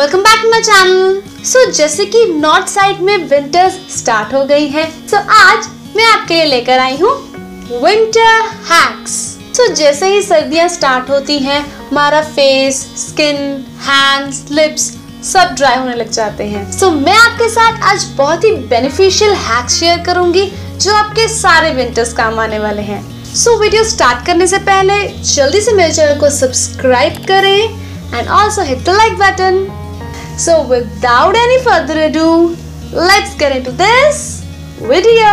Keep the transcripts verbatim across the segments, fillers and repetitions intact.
Welcome back to my channel. So जैसे कि north side में विंटर्स स्टार्ट हो गई है, सो so, आज मैं आपके लिए लेकर आई हूँ विंटर हैक्स। सो जैसे ही सर्दियाँ स्टार्ट होती हैं, हमारा फेस, स्किन, हैंड्स, लिप्स सब ड्राई होने लग जाते हैं। सो so, मैं आपके साथ आज बहुत ही बेनिफिशियल हैक्स शेयर करूंगी जो आपके सारे विंटर्स काम आने वाले हैं। सो so, वीडियो स्टार्ट करने से पहले जल्दी से मेरे चैनल को सब्सक्राइब करें and also hit the like button. So without any further ado, let's get into this video.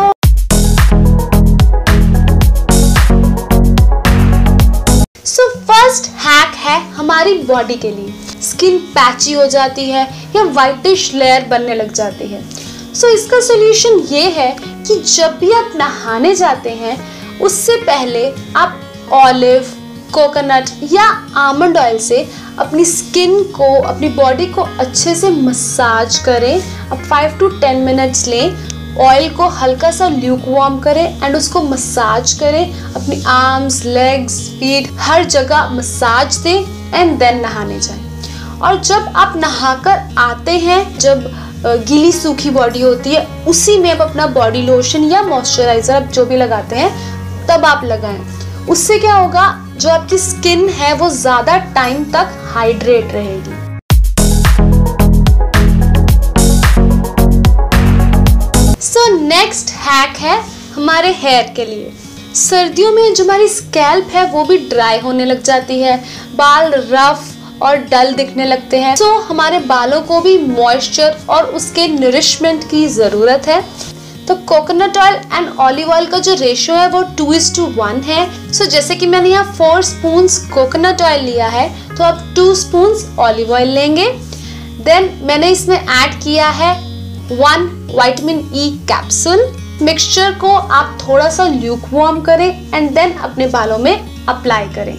So first hack है हमारी बॉडी के लिए। स्किन पैची हो जाती है या व्हाइटिश लेयर बनने लग जाती है। सो so, इसका सोल्यूशन ये है कि जब भी आप नहाने जाते हैं उससे पहले आप ऑलिव, कोकोनट या आमंड ऑयल से अपनी स्किन को, अपनी बॉडी को अच्छे से मसाज करें। अब फाइव टू टेन मिनट्स लें, ऑयल को हल्का सा ल्यूक वार्म करें एंड उसको मसाज करें। अपनी आर्म्स, लेग्स, फीट हर जगह मसाज दें एंड देन नहाने जाएं। और जब आप नहाकर आते हैं, जब गीली सूखी बॉडी होती है, उसी में आप अपना बॉडी लोशन या मॉइस्चराइजर आप जो भी लगाते हैं तब आप लगाएं। उससे क्या होगा, जो आपकी स्किन है वो ज्यादा टाइम तक हाइड्रेट रहेगी। सो नेक्स्ट हैक है हमारे हेयर के लिए। सर्दियों में जो हमारी स्कैल्प है वो भी ड्राई होने लग जाती है, बाल रफ और डल दिखने लगते हैं। सो so, हमारे बालों को भी मॉइस्चर और उसके नरिशमेंट की जरूरत है। तो coconut oil and olive oil का जो रेशियो है वो टू इज टू वन है। सो so, जैसे कि मैंने यहाँ फोर स्पून्स कोकोनट ऑयल लिया है तो आप टू स्पून्स ऑलिव ऑयल लेंगे। देन मैंने इसमें ऐड किया है one vitamin E capsule. Mixture को आप थोड़ा सा ल्यूक वार्म करें एंड देन अपने बालों में अप्लाई करें।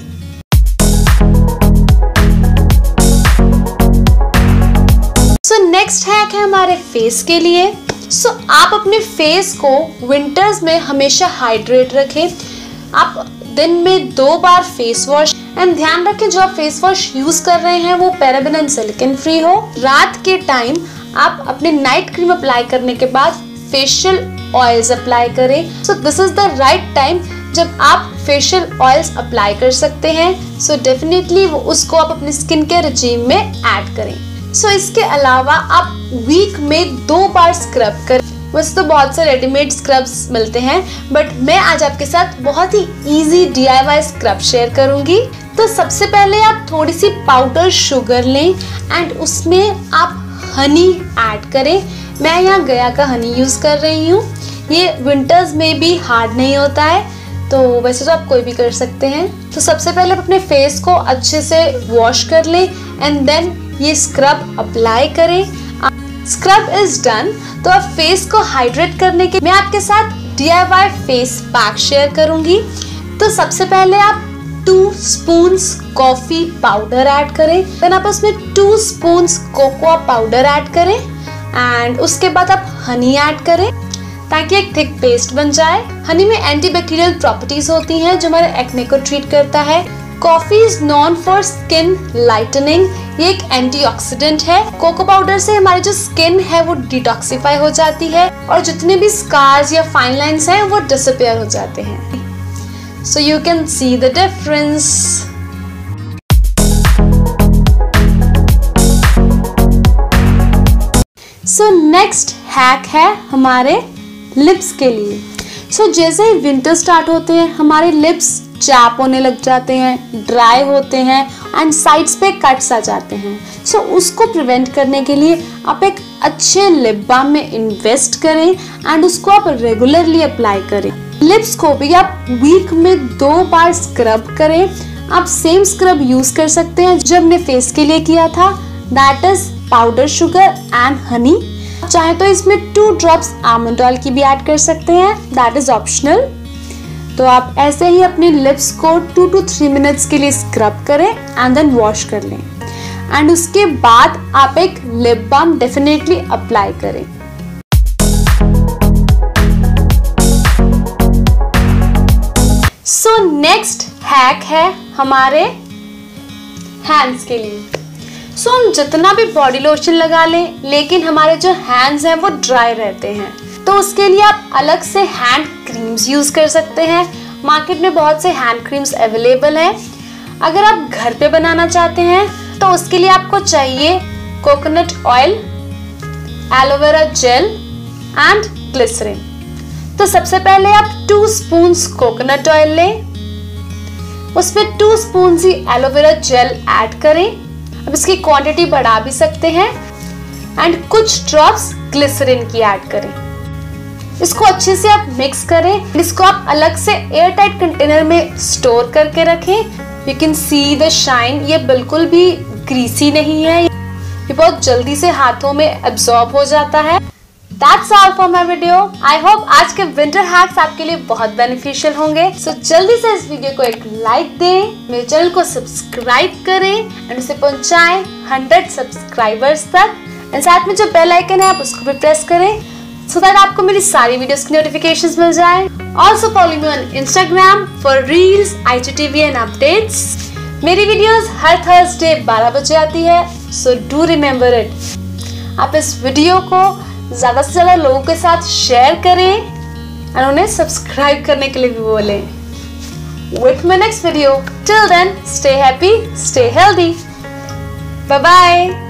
सो नेक्स्ट हैक है हमारे फेस के लिए। सो so, आप अपने फेस को विंटर्स में हमेशा हाइड्रेट रखें। आप दिन में दो बार फेस वॉश एंड ध्यान रखें जो आप फेस वॉश यूज कर रहे हैं वो पैराबेन एंड सिलिकॉन फ्री हो। रात के टाइम आप अपने नाइट क्रीम अप्लाई करने के बाद फेशियल ऑयल्स अप्लाई करें। So this is the right time जब आप फेशियल ऑयल्स अप्लाई कर सकते हैं। सो so, डेफिनेटली उसको आप अपनी स्किन के रेजिम में ऐड करें। सो so, इसके अलावा आप वीक में दो बार स्क्रब करें। वैसे तो बहुत से रेडीमेड स्क्रब्स मिलते हैं, बट मैं आज आपके साथ बहुत ही easy D I Y scrub share करूंगी। तो सबसे पहले आप थोड़ी सी पाउडर शुगर लें एंड उसमें आप हनी ऐड करें। मैं यहाँ गया का हनी यूज कर रही हूँ। ये विंटर्स में भी हार्ड नहीं होता है, तो वैसे तो आप कोई भी कर सकते हैं। तो सबसे पहले आप अपने फेस को अच्छे से वॉश कर लें एंड देन ये स्क्रब अप्लाई करें। स्क्रब इज डन तो अब फेस को हाइड्रेट करने के मैं आपके साथ D I Y face pack share करूंगी। तो सबसे पहले आप two spoons coffee powder add करें, देन आप उसमें two spoons cocoa powder add करें एंड उसके बाद आप हनी ऐड करें ताकि एक थिक पेस्ट बन जाए। हनी में एंटीबैक्टीरियल प्रॉपर्टीज होती हैं जो हमारे एक्ने को ट्रीट करता है। Coffee is known for skin lightening, ये एक एंटीऑक्सीडेंट है। कोको पाउडर से हमारी जो स्किन है वो डिटॉक्सिफाई हो जाती है और जितने भी स्कार्स या फाइन लाइंस हैं वो डिसअपियर हो जाते हैं। So you can see the difference. So next hack है हमारे लिप्स के लिए। सो so, जैसे ही विंटर स्टार्ट होते हैं हमारे लिप्स चैप होने लग जाते हैं, ड्राई होते हैं एंड साइड्स पे कट्स आ जाते हैं। सो so, उसको प्रिवेंट करने के लिए आप एक अच्छे लिप बाम में इन्वेस्ट करें एंड उसको आप रेगुलरली अप्लाई करें। लिप्स को भी आप वीक में दो बार स्क्रब करें। आप सेम स्क्रब यूज कर सकते हैं जो हमने फेस के लिए किया था, that is powder sugar and honey. चाहे तो इसमें टू ड्रॉप्स आमंड ऑयल की भी ऐड कर सकते हैं, दैट इज ऑप्शनल। तो आप ऐसे ही अपने लिप्स को टू टू थ्री मिनट्स के लिए स्क्रब करें एंड देन वॉश कर लें एंड उसके बाद आप एक लिप बाम डेफिनेटली अप्लाई करें। सो नेक्स्ट हैक है हमारे हैंड्स के लिए। सो हम जितना भी बॉडी लोशन लगा लें, लेकिन हमारे जो हैंड्स हैं वो ड्राई रहते हैं, तो उसके लिए आप अलग से हैंड क्रीम्स यूज कर सकते हैं। मार्केट में बहुत से हैंड क्रीम्स अवेलेबल हैं। अगर आप घर पे बनाना चाहते हैं तो उसके लिए आपको चाहिए coconut oil, aloe vera gel and glycerine. तो सबसे पहले आप टू स्पून्स कोकोनट ऑयल लें, उसमें टू स्पून ही एलोवेरा जेल ऐड करें। अब इसकी क्वांटिटी बढ़ा भी सकते हैं एंड कुछ ड्रॉप्स ग्लिसरीन की ऐड करें। इसको अच्छे से आप मिक्स करें। इसको आप अलग से एयर टाइट कंटेनर में स्टोर करके रखें। You can see the shine, ये बिल्कुल भी ग्रीसी नहीं है, ये बहुत जल्दी से हाथों में एब्जॉर्ब हो जाता है। That's all for my video. I hope आज के विंटर हैक्स आपके लिए बहुत बेनिफिशियल होंगे। सो so, जल्दी से इस वीडियो को एक लाइक दें, मेरे चैनल को सब्सक्राइब करें एंड उसे पहुंचाएं हंड्रेड सब्सक्राइबर्स तक। एंड साथ में जो बेल आइकन है आप उसको भी प्रेस करें सो दैट आपको मेरी सारी वीडियोस की नोटिफिकेशंस मिल जाएं। Also follow me on Instagram for reels, I G T V and updates. मेरी वीडियोस हर थर्सडे बारह बजे आती है, सो डू रिमेम्बर इट। आप इस वीडियो को ज्यादा से ज्यादा लोगों के साथ शेयर करें और उन्हें सब्सक्राइब करने के लिए भी बोलें। Wait for my next video. Till then, stay happy, stay healthy. Bye bye.